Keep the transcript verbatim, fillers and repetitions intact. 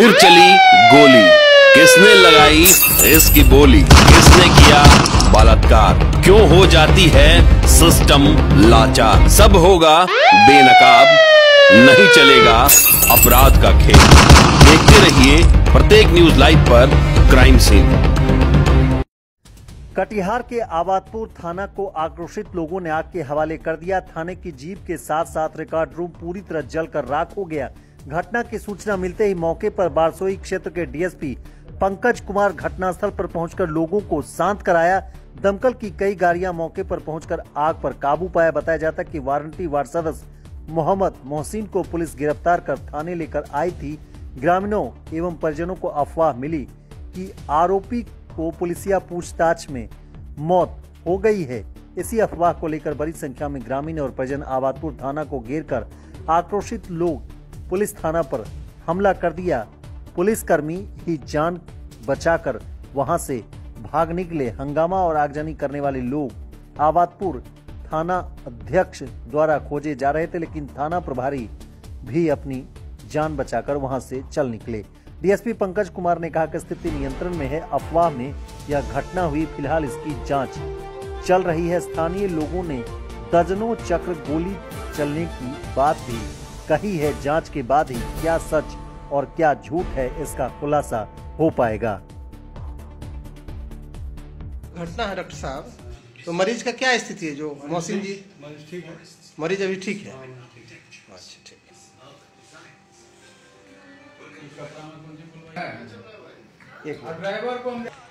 फिर चली गोली, किसने लगाई इसकी बोली, किसने किया बलात्कार, क्यों हो जाती है सिस्टम लाचार। सब होगा बेनकाब, नहीं चलेगा अपराध का खेल। देखते रहिए प्रत्येक न्यूज लाइव पर क्राइम सीन। कटिहार के आबादपुर थाना को आक्रोशित लोगों ने आग के हवाले कर दिया। थाने की जीप के साथ साथ रिकॉर्ड रूम पूरी तरह जलकर राख हो गया। घटना की सूचना मिलते ही मौके पर बारसोई क्षेत्र के डीएसपी पंकज कुमार घटनास्थल पर पहुंचकर लोगों को शांत कराया। दमकल की कई गाड़ियां मौके पर पहुंचकर आग पर काबू पाया। बताया जाता कि वारंटी वार्ड सदस्य मोहम्मद मोहसिन को पुलिस गिरफ्तार कर थाने लेकर आई थी। ग्रामीणों एवं परिजनों को अफवाह मिली कि आरोपी को पुलिसिया पूछताछ में मौत हो गई है। इसी अफवाह को लेकर बड़ी संख्या में ग्रामीण और परिजन आबादपुर थाना को घेरकर आक्रोशित लोग पुलिस थाना पर हमला कर दिया। पुलिसकर्मी ही जान बचाकर वहां से भाग निकले। हंगामा और आगजनी करने वाले लोग आबादपुर थाना अध्यक्ष द्वारा खोजे जा रहे थे, लेकिन थाना प्रभारी भी अपनी जान बचाकर वहां से चल निकले। डीएसपी पंकज कुमार ने कहा कि स्थिति नियंत्रण में है। अफवाह में यह घटना हुई, फिलहाल इसकी जांच चल रही है। स्थानीय लोगों ने दर्जनों चक्र गोली चलने की बात भी कही है। जांच के बाद ही क्या सच और क्या झूठ है, इसका खुलासा हो पाएगा। घटना है डॉक्टर साहब, तो मरीज का क्या स्थिति है? जो मोहसिन जी मरीज ठीक है, मरीज अभी ठीक है। अच्छा ठीक है। ड्राइवर को